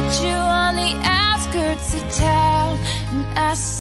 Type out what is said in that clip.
met you on the outskirts of town, and I